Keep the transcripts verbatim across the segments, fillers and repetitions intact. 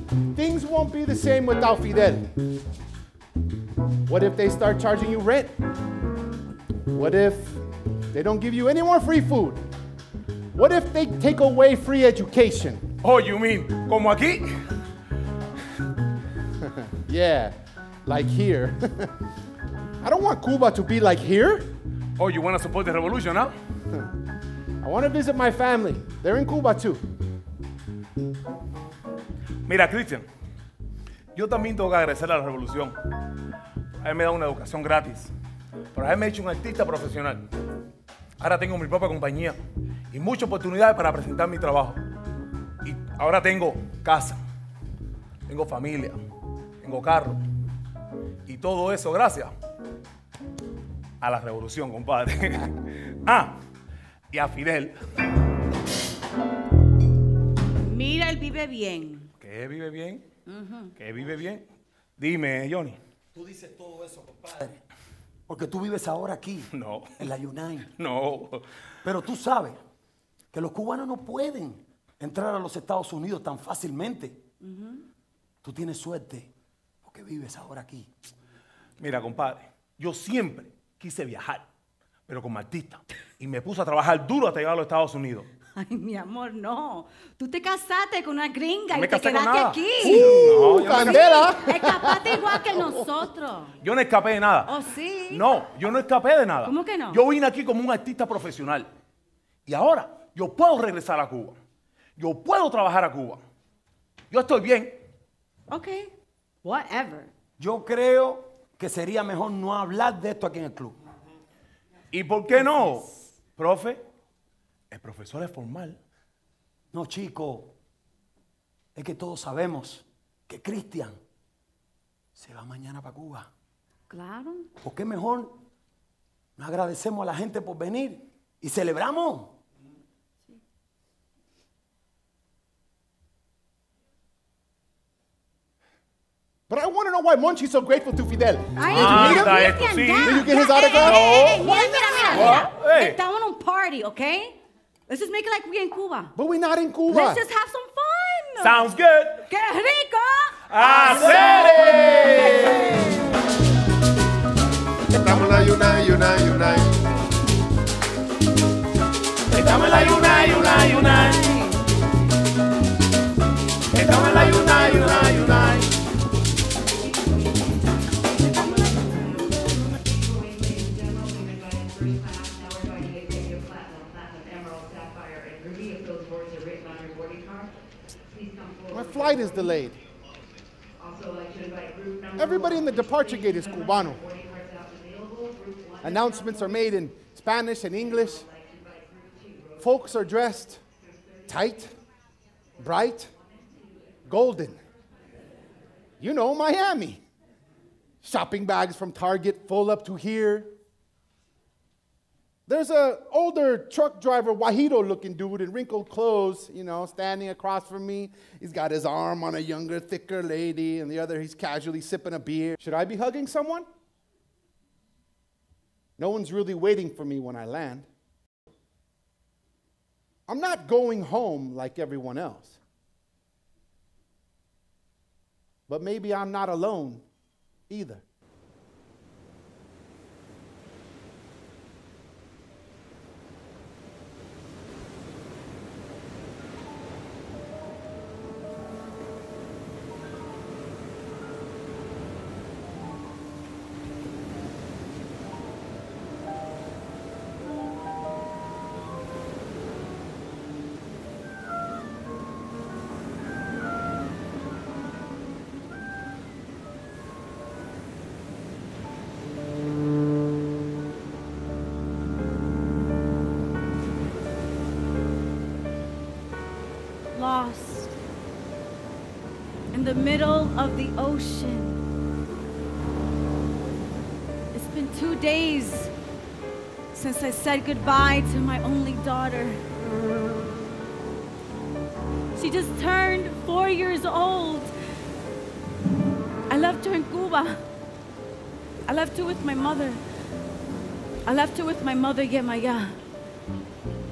things won't be the same without Fidel. What if they start charging you rent? What if they don't give you any more free food? What if they take away free education? Oh, you mean, como aquí? Yeah, like here. I don't want Cuba to be like here. Oh, you want to support the revolution, huh? I want to visit my family. They're in Cuba too. Mira, Cristian, yo también tengo que agradecer a la revolución. A él me da una educación gratis. Por haberme hecho un artista profesional. Ahora tengo mi propia compañía y muchas oportunidades para presentar mi trabajo. Y ahora tengo casa, tengo familia, tengo carro. Y todo eso gracias a la revolución, compadre. Ah, y a Fidel. Mira, él vive bien. ¿Qué vive bien? Uh-huh. ¿Qué vive bien? Dime, Johnny. Tú dices todo eso, compadre, porque tú vives ahora aquí, No. en la United. No. Pero tú sabes que los cubanos no pueden entrar a los Estados Unidos tan fácilmente. Uh-huh. Tú tienes suerte porque vives ahora aquí. Mira, compadre, yo siempre quise viajar, pero como artista. Y me puse a trabajar duro hasta llegar a los Estados Unidos. Ay, mi amor, no. Tú te casaste con una gringa No y te casé con quedaste nada. aquí. ¡Uh, no, candela! Sí, escapaste igual que nosotros. Yo no escapé de nada. ¿Oh, sí? No, yo no escapé de nada. ¿Cómo que no? Yo vine aquí como un artista profesional. Y ahora yo puedo regresar a Cuba. Yo puedo trabajar a Cuba. Yo estoy bien. Ok, whatever. Yo creo que sería mejor no hablar de esto aquí en el club. ¿Y por qué no? Profe, el profesor es formal. No, chico, es que todos sabemos que Cristian se va mañana para Cuba. Claro. ¿Por qué mejor no agradecemos a la gente por venir y celebramos? But I want to know why Monchi's so grateful to Fidel. Ay, Ah, mira, está esto, Cristian, sí. ya, Did you get ya, his eh, autograph? eh, eh, No. Mira, mira, mira, mira. What? Hey. Estamos en un party, okay? Let's just make it like we're in Cuba. But we're not in Cuba. Let's just have some fun. Sounds good. ¡Qué rico! ¡Hacer! Estamos en la Unite, Unite, Unite. Estamos en la Unite, Unite, Unite. Estamos en la Unite, Unite, Unite. My flight is delayed. Everybody in the departure gate is Cubano. Announcements are made in Spanish and English. Folks are dressed tight, bright, golden. You know, Miami. Shopping bags from Target full up to here. There's an older truck driver, Wajito-looking dude in wrinkled clothes, you know, standing across from me. He's got his arm on a younger, thicker lady, and the other he's casually sipping a beer. Should I be hugging someone? No one's really waiting for me when I land. I'm not going home like everyone else. But maybe I'm not alone either. Lost in the middle of the ocean. It's been two days since I said goodbye to my only daughter. She just turned four years old. I left her in Cuba. I left her with my mother. I left her with my mother, Yemaya.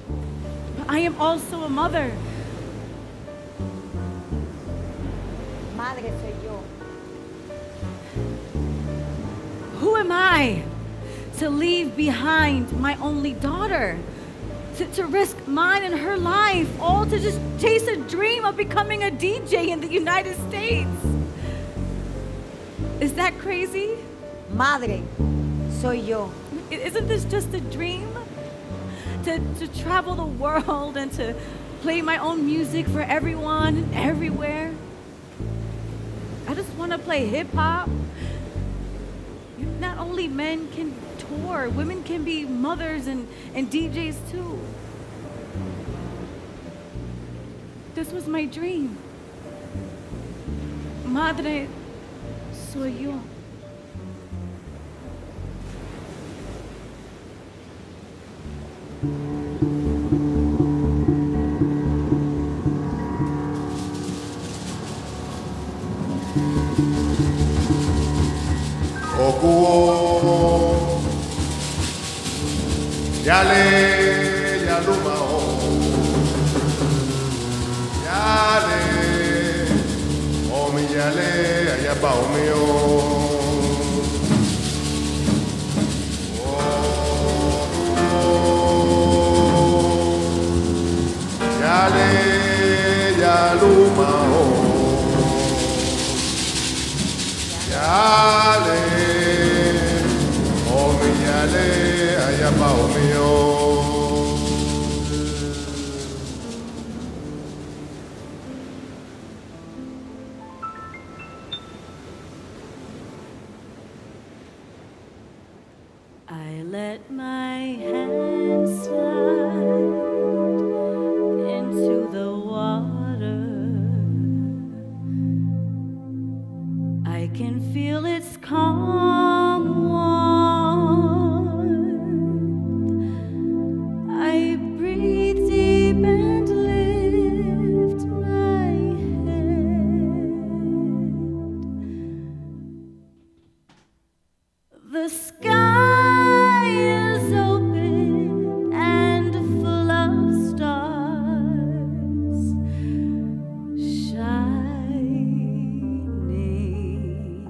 But I am also a mother. madre soy yo. Who am I to leave behind my only daughter? To, to risk mine and her life, all to just chase a dream of becoming a D J in the United States? Is that crazy? Madre soy yo. I- Isn't this just a dream? To, to travel the world and to play my own music for everyone and everywhere. I just want to play hip hop. Not only men can tour, women can be mothers and, and D Js too. This was my dream. Madre soy yo. Okuo Yale Yalumao Yale Omi Yale Ayapa Omio Yale Yalumao Yale Yale, ayapa omio. I let my hands slide into the water. I can feel its calm warmth. I breathe deep and lift my head. The sky is open and full of stars shining,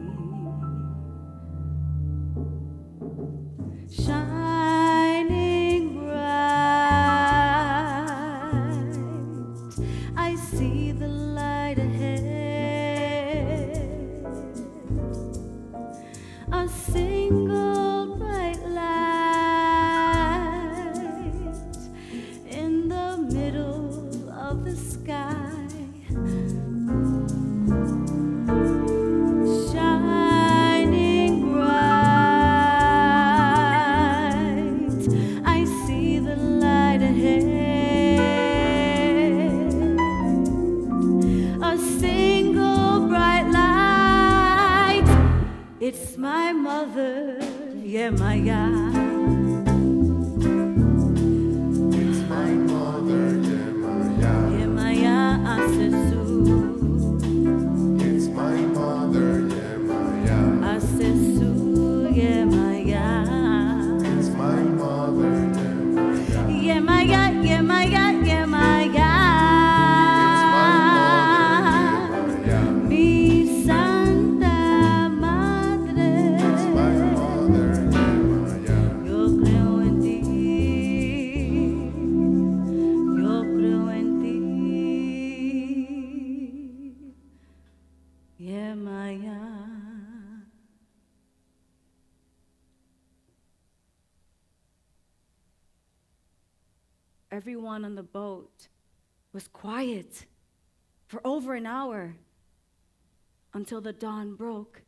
shining bright. I see the light ahead, a single bright light in the middle of the sky, shining bright. I see the light ahead, a single bright light. It's my mother, yeah, my God. It's my mother, yeah, Maya. Yeah, Maya Asesu. It's my mother, yeah, Maya. Asesu, yeah, Maya. It's my mother, yeah, Maya. Yeah, Maya, yeah, Maya, yeah, Maya. It's my mother, yeah, Maya. Mi Santa Madre. It's my mother, yeah, Maya. Yo creo en ti. Yo creo en ti. Yeah, Maya. Everyone on the boat was quiet for over an hour until the dawn broke.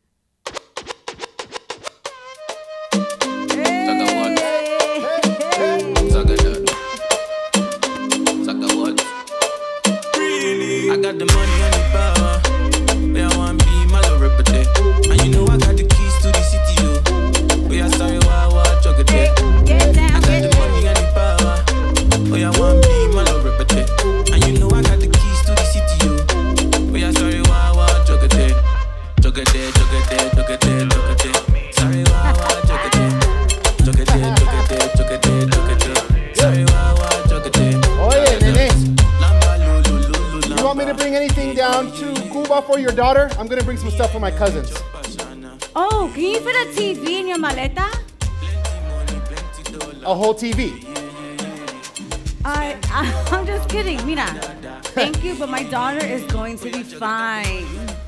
I got the money and the power. Where I want be my love reputation. And you know I got the keys to the city, yo. Where I sorry, why, why, chuck it there. I got the money and the power. Where I want be my love reputation. And you know I got the keys to the city, yo. Where I sorry, why, why, chuck it there. Chuck it there, chuck it there, chuck it there, chuck it there. Sorry, why, why, chuck it there. Chuck it there, chuck it there, chuck it there, chuck it there. stuff for your daughter, I'm gonna bring some stuff for my cousins. Oh, can you fit a T V in your maleta? A whole T V. I, I I'm just kidding, Mira. Thank you, but my daughter is going to be fine.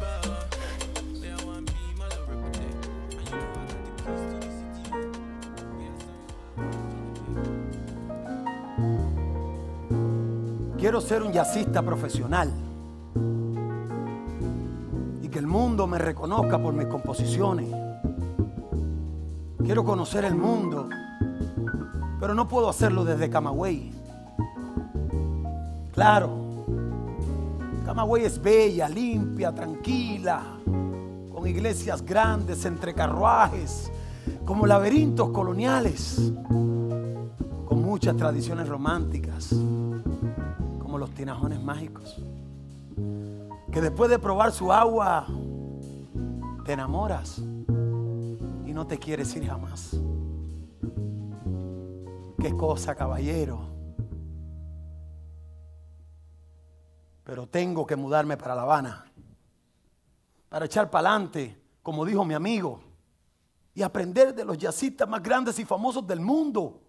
Quiero ser un jazzista profesional y que el mundo me reconozca por mis composiciones. Quiero conocer el mundo, pero no puedo hacerlo desde Camagüey. Claro, Camagüey es bella, limpia, tranquila, con iglesias grandes entre carruajes, como laberintos coloniales, con muchas tradiciones románticas, como los tinajones mágicos, que después de probar su agua te enamoras y no te quieres ir jamás. Qué cosa, caballero. Pero tengo que mudarme para La Habana para echar para adelante, como dijo mi amigo, y aprender de los jazzistas más grandes y famosos del mundo.